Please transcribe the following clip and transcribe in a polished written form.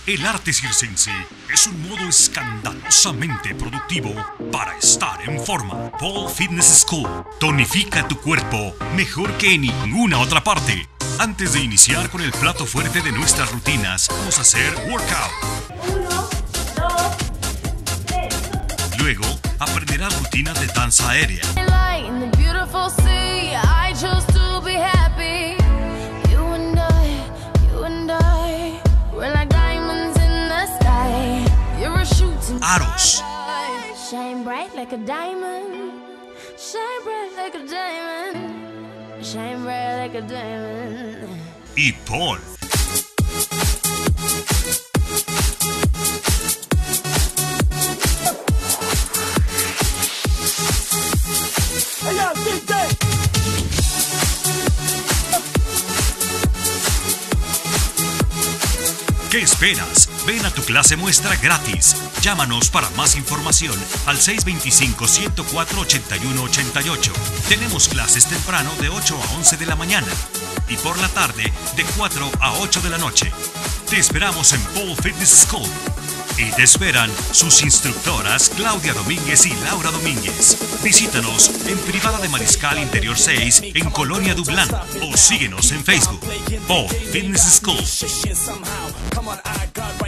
El arte circense es un modo escandalosamente productivo para estar en forma. Pole Fitness School tonifica tu cuerpo mejor que en ninguna otra parte. Antes de iniciar con el plato fuerte de nuestras rutinas, vamos a hacer workout. 1, 2, 3. Luego, aprenderás rutinas de danza aérea. Aros. Shine bright like a diamond. Shine bright like a diamond. Shine bright like a diamond. Y pole. ¿Qué esperas? Ven a tu clase muestra gratis. Llámanos para más información al 625-104-8188. Tenemos clases temprano de 8 a 11 de la mañana y por la tarde de 4 a 8 de la noche. Te esperamos en Pole Fitness School. Y te esperan sus instructoras Claudia Domínguez y Laura Domínguez. Visítanos en Privada de Mariscal Interior 6 en Colonia Dublán o síguenos en Facebook. Pole Fitness School.